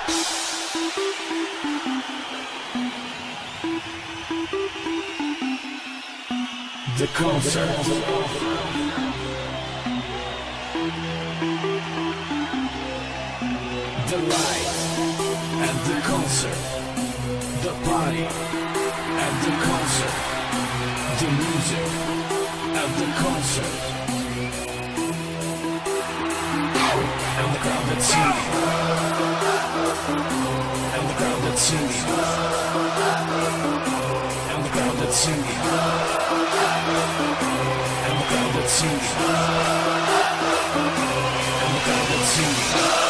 The concert. The light at the concert. The party at the concert. The music at the concert. And the crowd that's singing. And the crowd that's singing. And the crowd that's singing. And the crowd that's singing. And the crowd that's singing.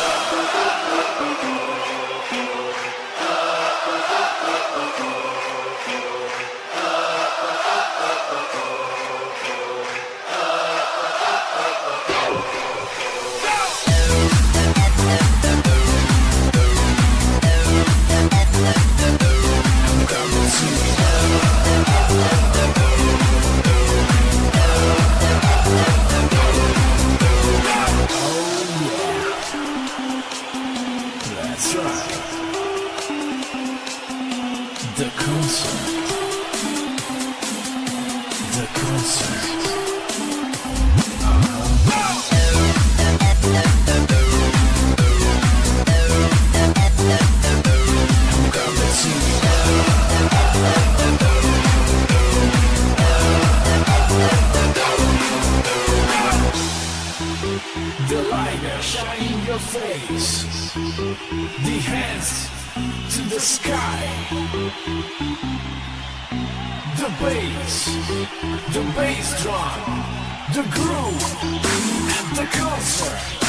That's right. The concert. The concert. The light shine in your face. The hands to the sky. The bass drum, the groove, and the concert.